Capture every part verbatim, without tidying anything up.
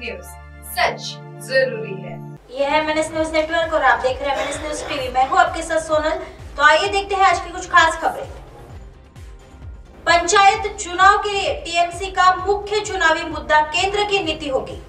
News, सच जरूरी है। यह है एमएनएस न्यूज नेटवर्क और आप देख रहे हैं एमएनएस न्यूज टीवी। मैं हूं आपके साथ सोनल। तो आइए देखते हैं आज की कुछ खास खबरें। पंचायत चुनाव के लिए टीएमसी का मुख्य चुनावी मुद्दा केंद्र की नीति होगी।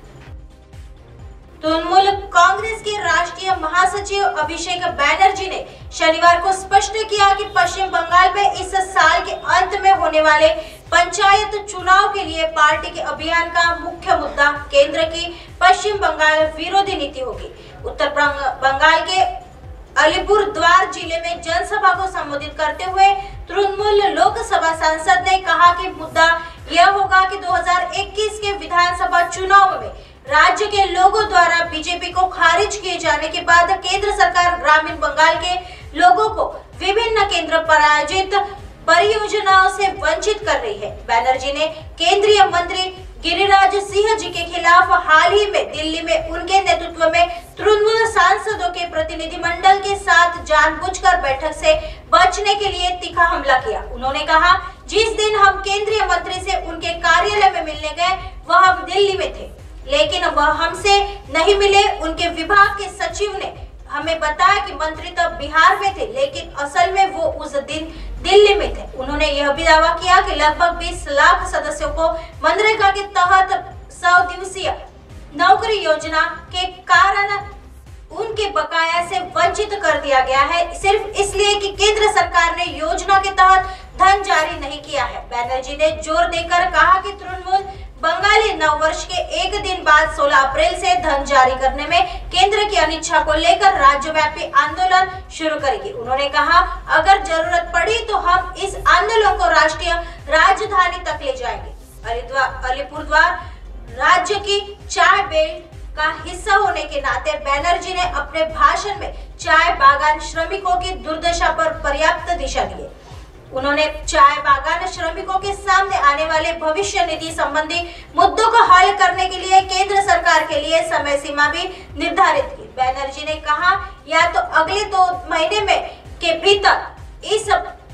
तृणमूल कांग्रेस के राष्ट्रीय महासचिव अभिषेक बैनर्जी ने शनिवार को स्पष्ट किया कि पश्चिम बंगाल में इस साल के अंत में होने वाले पंचायत चुनाव के लिए पार्टी के अभियान का मुख्य मुद्दा केंद्र की पश्चिम बंगाल विरोधी नीति होगी। उत्तर बंगाल के अलीपुरद्वार जिले में जनसभा को संबोधित करते हुए तृणमूल लोकसभा सांसद ने कहा कि मुद्दा यह होगा कि दो हज़ार इक्कीस के विधानसभा चुनाव में राज्य के लोगों द्वारा बीजेपी को खारिज किए जाने के बाद केंद्र सरकार ग्रामीण बंगाल के लोगों को विभिन्न केंद्र प्रायोजित परियोजनाओं से वंचित कर रही है। बैनर्जी ने केंद्रीय मंत्री गिरिराज सिंह जी के खिलाफ हाल ही में दिल्ली में उनके नेतृत्व में तृणमूल सांसदों के प्रतिनिधिमंडल के साथ जानबूझकर बैठक से बचने के लिए तीखा हमला किया। उन्होंने कहा, जिस दिन हम केंद्रीय मंत्री से उनके कार्यालय में मिलने गए वह हम दिल्ली में थे, लेकिन वह हमसे नहीं मिले। उनके विभाग के सचिव ने हमें बताया कि मंत्री तब बिहार में थे, लेकिन असल में वो उस दिन दिल्ली में थे। उन्होंने यह भी दावा किया कि लगभग बीस लाख सदस्यों को मनरेगा के तहत सौ दिवसीय नौकरी योजना के कारण उनके बकाया से वंचित कर दिया गया है, सिर्फ इसलिए कि केंद्र सरकार ने योजना के तहत धन जारी नहीं किया है। बैनर्जी ने जोर देकर कहा कि तृणमूल बंगाली नव वर्ष के एक दिन बाद सोलह अप्रैल से धन जारी करने में केंद्र की अनिच्छा को लेकर राज्यव्यापी आंदोलन शुरू करेगी। उन्होंने कहा, अगर जरूरत पड़ी तो हम इस आंदोलन को राष्ट्रीय राजधानी तक ले जाएंगे। अलीपुरद्वार राज्य की चाय बेल्ट का हिस्सा होने के नाते बैनर्जी ने अपने भाषण में चाय बागान श्रमिकों की दुर्दशा पर पर्याप्त दिशा दी। उन्होंने चाय बागान श्रमिकों के सामने आने वाले भविष्य निधि संबंधी मुद्दों को हल करने के लिए केंद्र सरकार के लिए समय सीमा भी निर्धारित की। बैनर्जी ने कहा, या तो अगले दो महीने में के भीतर इस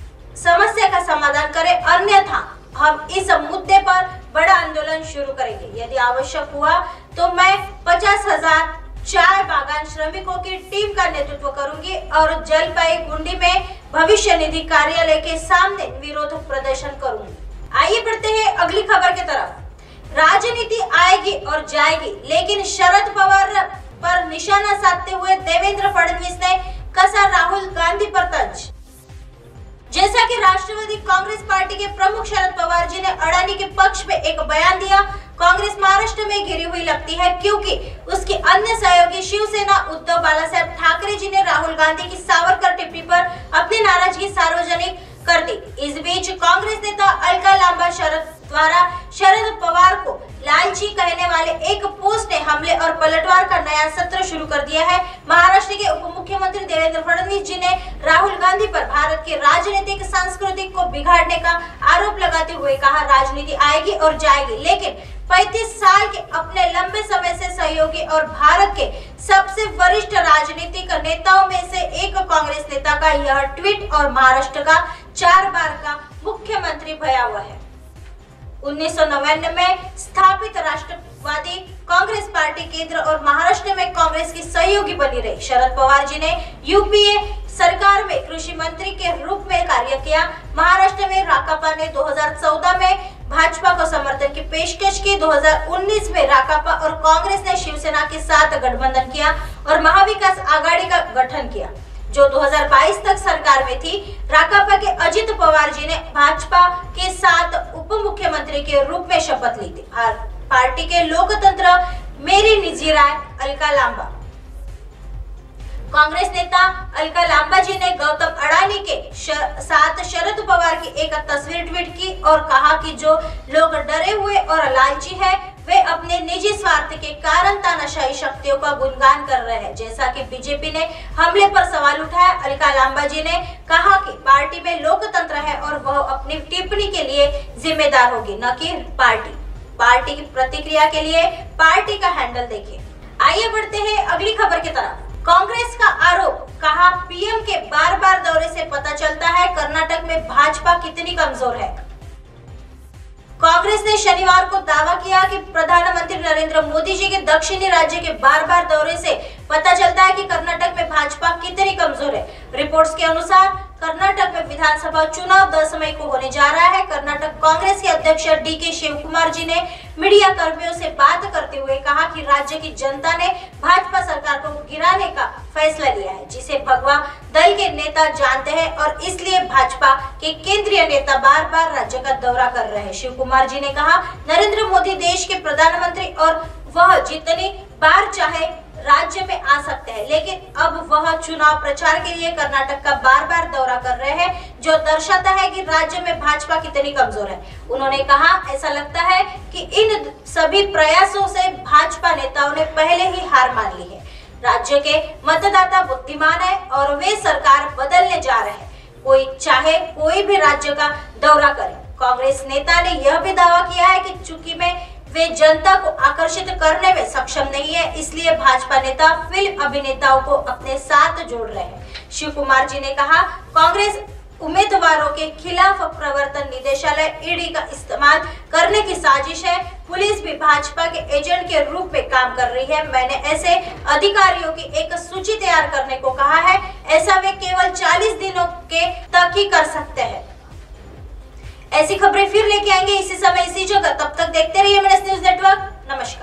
समस्या का समाधान करें, अन्यथा हम इस मुद्दे पर बड़ा आंदोलन शुरू करेंगे। यदि आवश्यक हुआ तो मैं पचास हजार चाय बागान श्रमिकों की टीम का नेतृत्व करूंगी और जलपाईगुड़ी में भविष्य निधि कार्यालय के सामने विरोध प्रदर्शन करूंगी। आइए बढ़ते हैं अगली खबर की तरफ। राजनीति आएगी और जाएगी, लेकिन शरद पवार पर निशाना साधते हुए देवेंद्र फडणवीस ने कसा राहुल गांधी पर तंज। जैसा कि राष्ट्रवादी कांग्रेस पार्टी के प्रमुख शरद पवार जी ने अडानी के पक्ष में एक बयान दिया, कांग्रेस महाराष्ट्र में घिरी हुई लगती है क्योंकि उसकी अन्य सहयोगी शिवसेना उद्धव बालासाहेब ठाकरे जी ने राहुल गांधी की सावरकर टिप्पणी पर अपनी नाराजगी सार्वजनिक कर दी। इस बीच कांग्रेस नेता अलका लांबा शरद द्वारा शरद पवार को लालची कहने वाले एक पोस्ट ने हमले और पलटवार का नया सत्र शुरू कर दिया है। महाराष्ट्र के उप मुख्यमंत्री देवेंद्र फडणवीस जी ने राहुल गांधी पर भारत के राजनीतिक सांस्कृतिक को बिगाड़ने का आरोप लगाते हुए कहा, राजनीति आएगी और जाएगी, लेकिन पैंतीस साल के अपने लंबे समय से सहयोगी और भारत के सबसे वरिष्ठ राजनीतिक नेताओं में से एक कांग्रेस नेता का यह ट्वीट और महाराष्ट्र का चार बार का मुख्यमंत्री भया हुआ है। उन्नीस सौ नवानवे में स्थापित राष्ट्रवादी कांग्रेस पार्टी केंद्र और महाराष्ट्र में कांग्रेस की सहयोगी बनी रही। शरद पवार जी ने यूपीए सरकार में कृषि मंत्री के रूप में कार्य किया। महाराष्ट्र में राकापा ने दो हज़ार चौदह में भाजपा को समर्थन की पेशकश की। दो हज़ार उन्नीस में राकापा और कांग्रेस ने शिवसेना के साथ गठबंधन किया और महाविकास आघाड़ी का गठन किया, जो दो हज़ार बाईस तक सरकार में थी। राकापा के अजित पवार जी ने भाजपा के साथ उप मुख्यमंत्री के रूप में शपथ ली थी। पार्टी के लोकतंत्र मेरी निजी राय अलका लांबा। कांग्रेस नेता अलका लांबा जी ने गौतम अडानी के शर, साथ शरद पवार की एक तस्वीर ट्वीट की और कहा कि जो लोग डरे हुए और लालची हैं, वे अपने निजी स्वार्थ के कारण तानाशाही शक्तियों का गुणगान कर रहे हैं। जैसा कि बीजेपी ने हमले पर सवाल उठाया, अलका लांबा जी ने कहा कि पार्टी में लोकतंत्र है और वह अपनी टिप्पणी के लिए जिम्मेदार होगी, न कि पार्टी। पार्टी की प्रतिक्रिया के लिए पार्टी का हैंडल देखिए। आइए बढ़ते हैं अगली खबर की तरफ। कांग्रेस का आरोप, कहा पीएम के बार बार दौरे से पता चलता है कर्नाटक में भाजपा कितनी कमजोर है। कांग्रेस ने शनिवार को दावा किया कि प्रधानमंत्री नरेंद्र मोदी जी के दक्षिणी राज्य के बार बार दौरे से पता चलता है कि कर्नाटक में भाजपा कितनी कमजोर है। रिपोर्ट्स के अनुसार कर्नाटक में विधानसभा चुनाव दस मई को होने जा रहा है। कर्नाटक कांग्रेस के अध्यक्ष डी के शिवकुमार जी ने मीडिया कर्मियों से बात करते हुए कहा कि राज्य की जनता ने भाजपा सरकार को गिराने का फैसला लिया है, जिसे भगवा दल के नेता जानते हैं और इसलिए भाजपा के केंद्रीय नेता बार बार राज्य का दौरा कर रहे हैं। शिवकुमार जी ने कहा, नरेंद्र मोदी देश के प्रधानमंत्री और वह जितनी बार चाहे राज्य में आ सकते हैं, लेकिन अब वह चुनाव प्रचार के लिए कर्नाटक का बार बार दौरा कर रहे हैं, जो दर्शाता है कि राज्य में भाजपा कितनी कमजोर है। उन्होंने कहा, ऐसा लगता है कि इन सभी प्रयासों से भाजपा नेताओं ने पहले ही हार मान ली है। राज्य के मतदाता बुद्धिमान है और वे सरकार बदलने जा रहे हैं, कोई चाहे कोई भी राज्य का दौरा करे। कांग्रेस नेता ने यह भी दावा किया है कि चूंकि में वे जनता को आकर्षित करने में सक्षम नहीं है, इसलिए भाजपा नेता फिल्म अभिनेताओं को अपने साथ जोड़ रहे हैं। शिव कुमार जी ने कहा, कांग्रेस उम्मीदवारों के खिलाफ प्रवर्तन निदेशालय ईडी का इस्तेमाल करने की साजिश है। पुलिस भी भाजपा के एजेंट के रूप में काम कर रही है। मैंने ऐसे अधिकारियों की एक सूची तैयार करने को कहा है, ऐसा वे केवल चालीस दिनों के तक ही कर सकते हैं। ऐसी खबरें फिर लेके आएंगे इसी समय इसी जगह। तब तक देखते रहिए M N S news network. नमस्कार।